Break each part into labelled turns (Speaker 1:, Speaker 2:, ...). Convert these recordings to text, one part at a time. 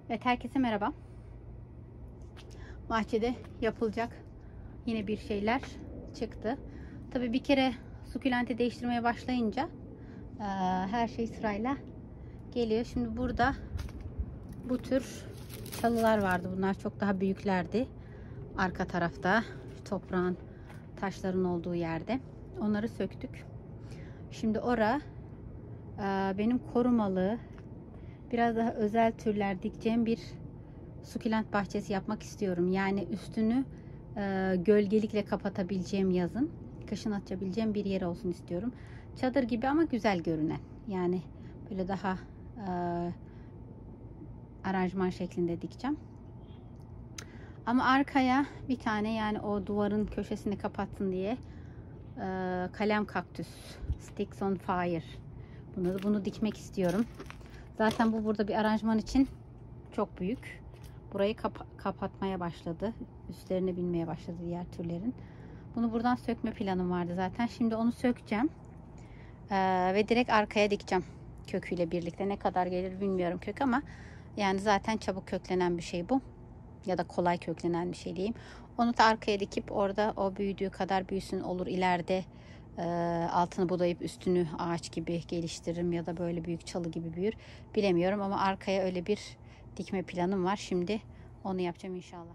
Speaker 1: Evet, herkese merhaba. Bahçede yapılacak yine bir şeyler çıktı. Tabii bir kere sukulenti değiştirmeye başlayınca her şey sırayla geliyor. Şimdi burada bu tür çalılar vardı. Bunlar çok daha büyüklerdi. Arka tarafta toprağın, taşların olduğu yerde. Onları söktük. Şimdi benim korumalı, biraz daha özel türler dikeceğim bir sukulent bahçesi yapmak istiyorum. Yani üstünü gölgelikle kapatabileceğim yazın. Kışın açabileceğim bir yer olsun istiyorum. Çadır gibi ama güzel görünen. Yani böyle daha aranjman şeklinde dikeceğim. Ama arkaya bir tane, yani o duvarın köşesini kapatsın diye kalem kaktüs, Sticks on Fire. Bunu dikmek istiyorum. Zaten bu burada bir aranjman için çok büyük. Burayı kapatmaya başladı. Üstlerine binmeye başladı diğer türlerin. Bunu buradan sökme planım vardı zaten. Şimdi onu sökeceğim. Ve direkt arkaya dikeceğim. Köküyle birlikte. Ne kadar gelir bilmiyorum kök, ama yani zaten çabuk köklenen bir şey bu. Ya da kolay köklenen bir şey diyeyim. Onu da arkaya dikip orada o büyüdüğü kadar büyüsün, olur. İleride altını budayıp üstünü ağaç gibi geliştiririm ya da böyle büyük çalı gibi büyür. Bilemiyorum ama arkaya öyle bir dikme planım var. Şimdi onu yapacağım inşallah.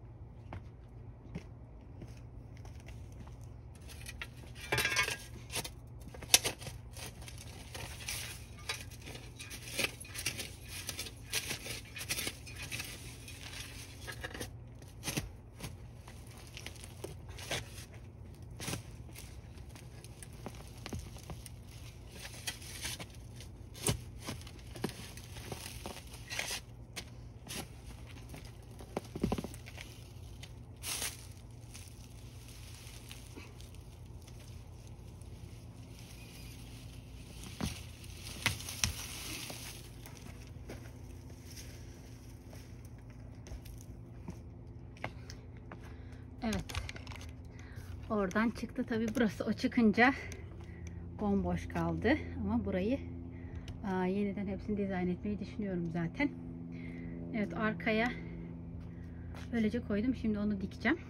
Speaker 1: Evet. Oradan çıktı. Tabii burası o çıkınca bomboş kaldı. Ama burayı yeniden hepsini dizayn etmeyi düşünüyorum zaten. Evet, arkaya böylece koydum. Şimdi onu dikeceğim.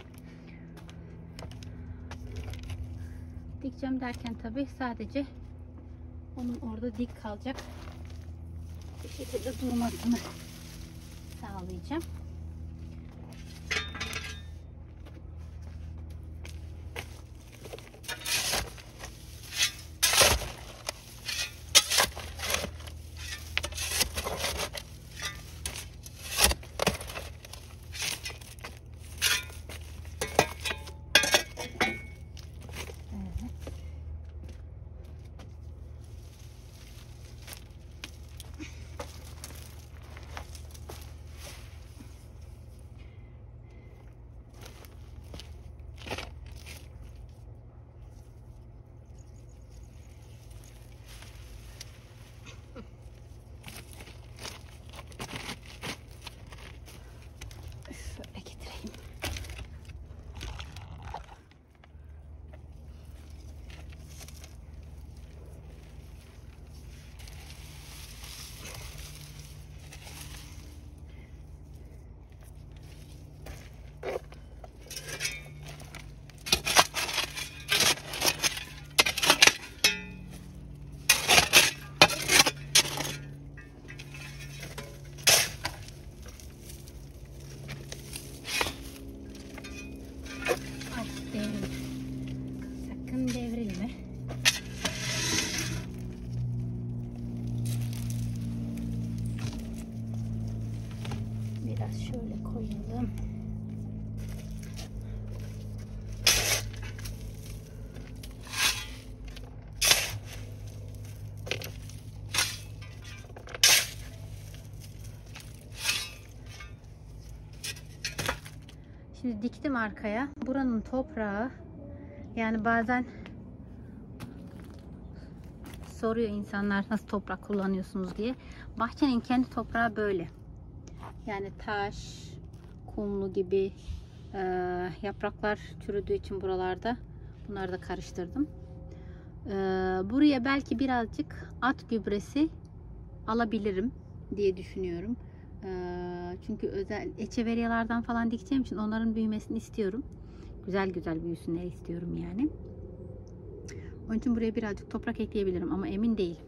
Speaker 1: Dikeceğim derken tabii sadece onun orada dik kalacak bir şekilde durmasını sağlayacağım. Şöyle getireyim. Ay, devrilme. Sakın devrilme. Biraz şöyle koyalım. Şimdi diktim arkaya. Buranın toprağı, yani bazen soruyor insanlar nasıl toprak kullanıyorsunuz diye. Bahçenin kendi toprağı böyle. Yani taş, kumlu gibi yapraklar çürüdüğü için buralarda bunları da karıştırdım. Buraya belki birazcık at gübresi alabilirim diye düşünüyorum. Çünkü özel echeveryalardan falan dikeceğim için onların büyümesini istiyorum. Güzel güzel büyüsünler istiyorum yani. Onun için buraya birazcık toprak ekleyebilirim ama emin değilim.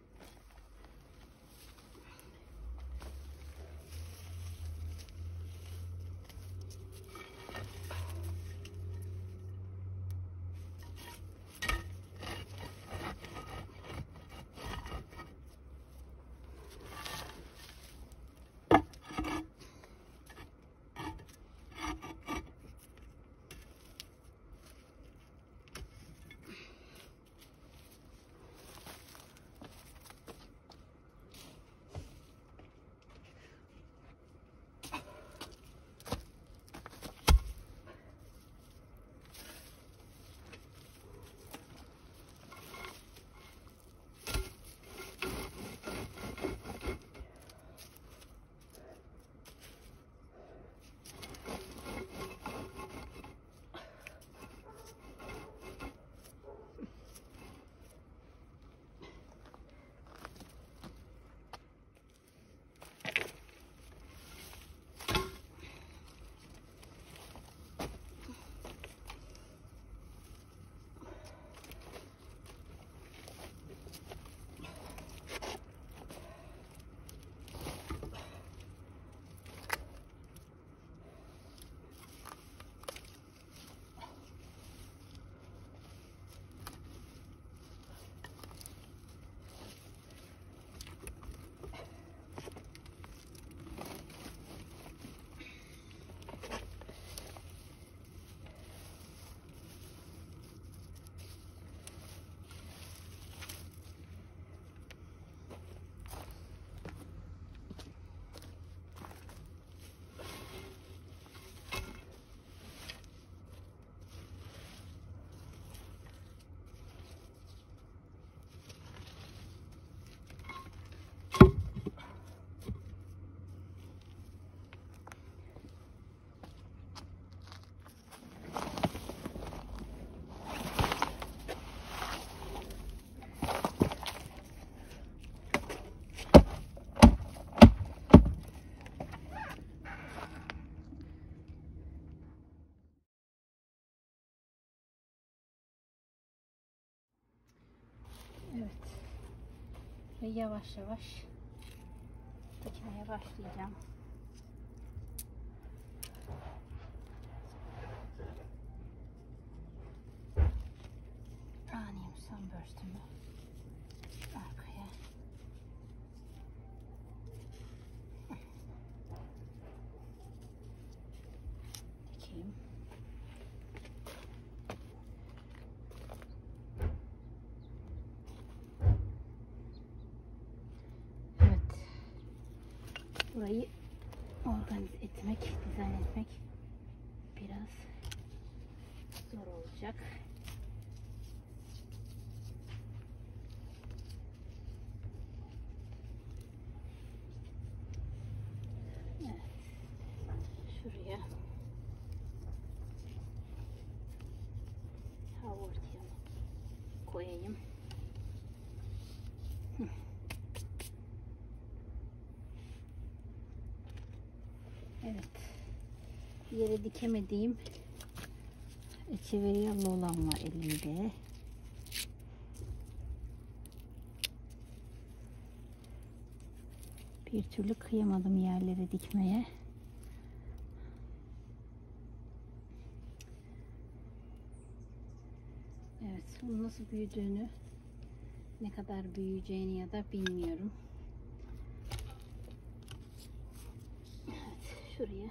Speaker 1: Evet. Ve yavaş yavaş dikmeye başlayacağım. Alayım sunburst'ümü arkaya. Dikeyim. Burayı organize etmek, dizayn etmek biraz zor olacak. Evet. Şuraya havortiyamı koyayım. Evet. Yere dikemediğim echeveryalı olan var elimde. Bir türlü kıyamadım yerlere dikmeye. Evet, onun nasıl büyüdüğünü, ne kadar büyüyeceğini ya da bilmiyorum. Evet, şuraya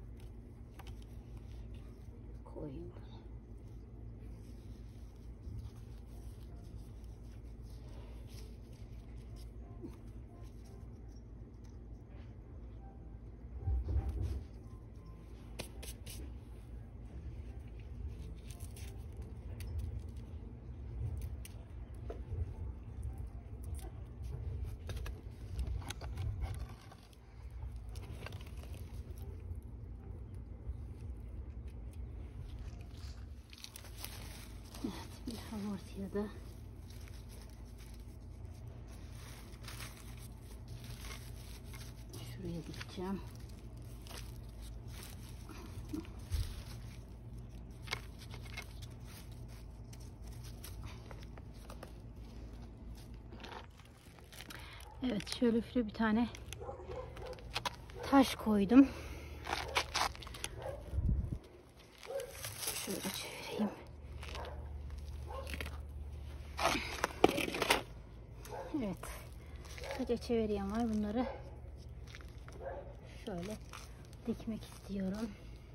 Speaker 1: koyayım. Bir havortiya da şuraya dikeceğim. Evet, şöyle bir tane taş koydum. Şöyle çevireyim. Evet. Sadece çevireyim var. Bunları şöyle dikmek istiyorum.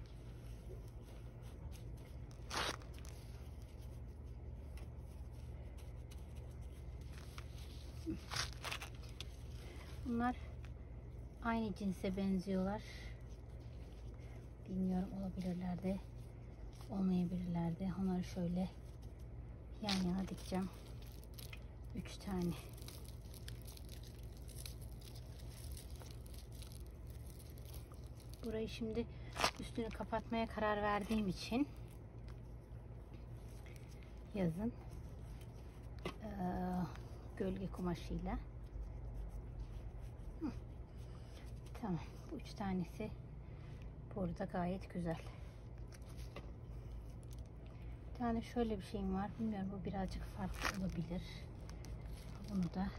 Speaker 1: Bunlar aynı cinse benziyorlar. Bilmiyorum, olabilirler de olmayabilirler de. Onları şöyle yan yana dikeceğim. 3 tane. Burayı şimdi üstünü kapatmaya karar verdiğim için yazın gölge kumaşıyla. Tamam. Bu 3 tanesi burada gayet güzel. Bir tane şöyle bir şeyim var. Bilmiyorum, bu birazcık farklı olabilir. Bunu da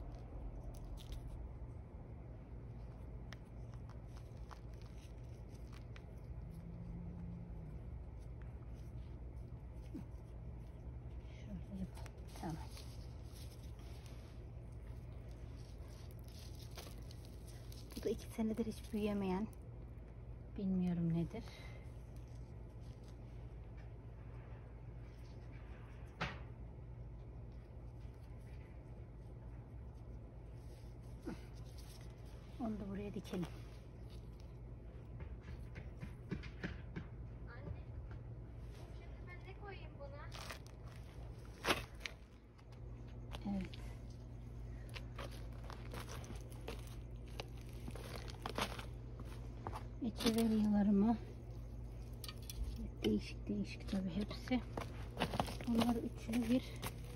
Speaker 1: şöyle yapalım. Tamam. Bu da 2 senedir hiç büyüyemeyen, bilmiyorum nedir. Onu da buraya dikelim.
Speaker 2: Anne, şimdi ben ne koyayım buna?
Speaker 1: Evet. Echeveryalarımı, değişik değişik tabi hepsi. Onları üçlü bir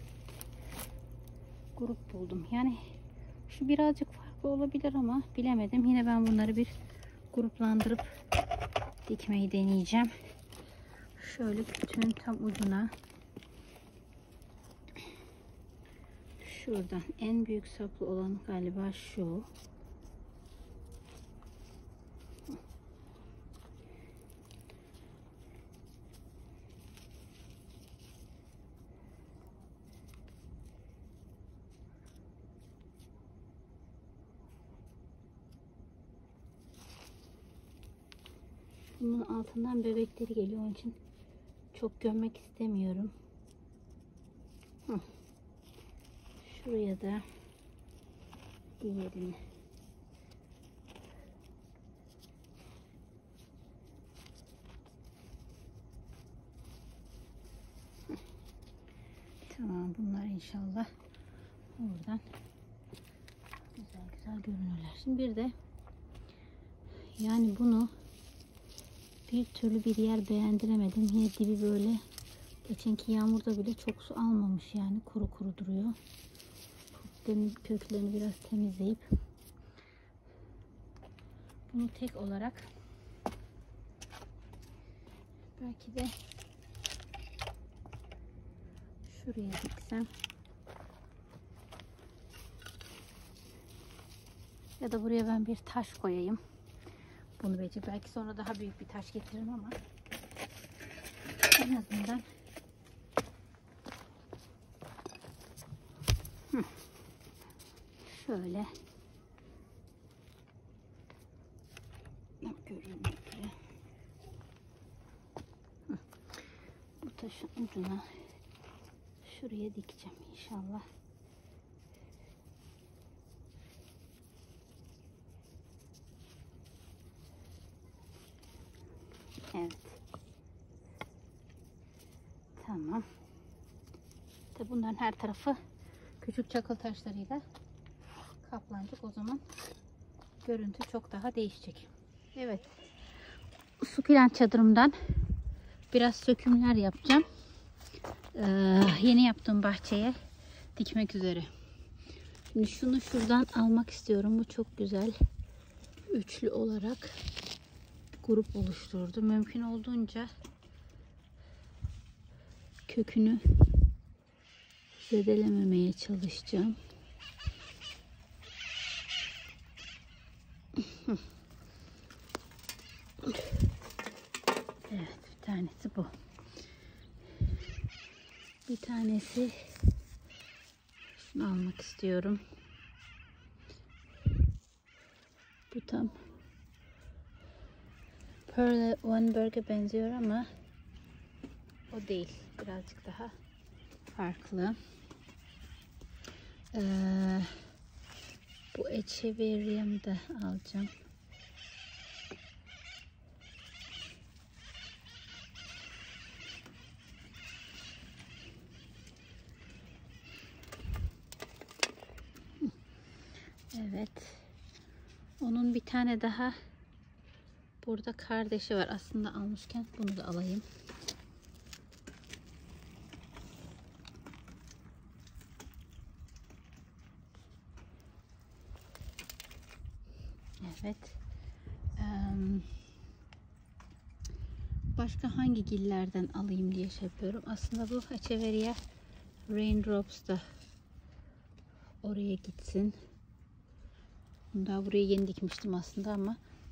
Speaker 1: grup buldum. Yani şu birazcık farklı olabilir ama bilemedim. Yine ben bunları bir gruplandırıp dikmeyi deneyeceğim. Şöyle kütüğün tam ucuna, şuradan en büyük saplı olan galiba şu. Bunun altından bebekleri geliyor. Onun için çok gömmek istemiyorum. Şuraya da diğerini. Tamam, bunlar inşallah oradan güzel güzel görünürler. Şimdi bir de yani bunu bir türlü bir yer beğendiremedim. Yine dibi böyle, geçenki yağmurda bile çok su almamış, yani kuru kuru duruyor. Köklerini biraz temizleyip bunu tek olarak belki de şuraya diksem ya da buraya ben bir taş koyayım. Bunu belki sonra daha büyük bir taş getiririm ama en azından şöyle görünüyor. Bu taşın ucuna şuraya dikeceğim inşallah. Evet. Tamam. Tabi bunların her tarafı küçük çakıl taşlarıyla kaplanacak. O zaman görüntü çok daha değişecek. Evet. Sukulent çadırımdan biraz sökümler yapacağım. Yeni yaptığım bahçeye dikmek üzere. Şimdi şunu şuradan almak istiyorum. Bu çok güzel. üçlü olarak grup oluşturdu. Mümkün olduğunca kökünü zedelememeye çalışacağım. Evet, bir tanesi bu. Bir tanesi şunu almak istiyorum. Bu tam Pearl Weinberg'e benziyor ama o değil. Birazcık daha farklı. Bu Echeveria'mı da alacağım. Evet. Onun bir tane daha burada kardeşi var. Aslında almışken bunu da alayım. Evet. Başka hangi gillerden alayım diye şey yapıyorum. Aslında bu Echeveria Raindrops da oraya gitsin. Bunu daha buraya yeni dikmiştim aslında ama.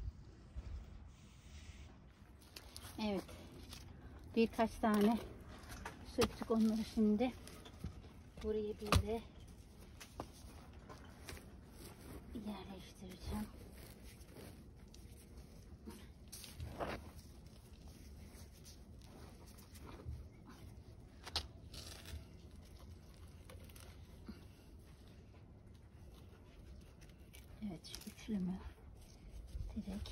Speaker 1: Evet. Birkaç tane söktük onları şimdi. Buraya bir de yerleştireceğim. Evet, şu üçlümü direkt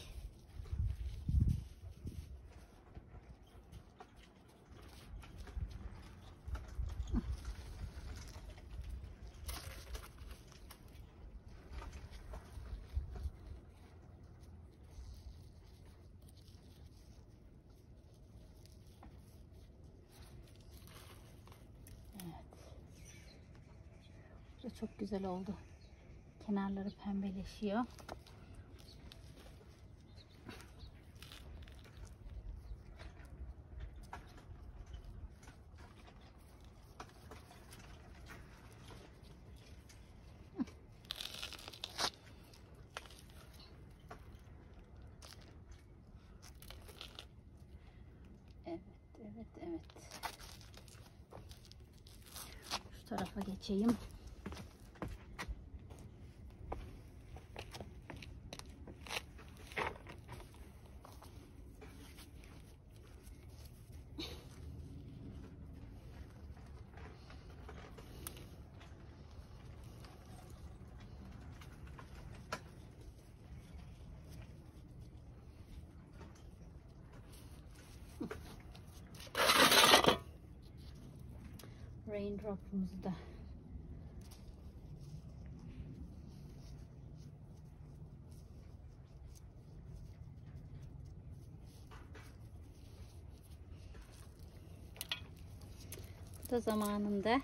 Speaker 1: bu da çok güzel oldu. Kenarları pembeleşiyor. Evet, evet, evet. Şu tarafa geçeyim. Raindrop'umuzu da bu da zamanında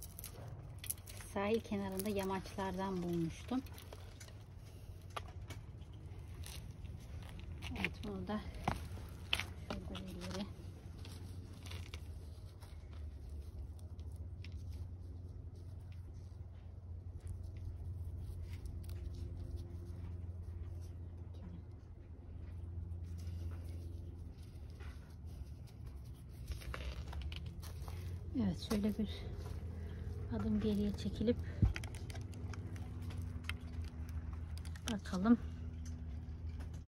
Speaker 1: sahil kenarında yamaçlardan bulmuştum. Evet, bunu da şurada bir yere evet, şöyle bir adım geriye çekilip bakalım.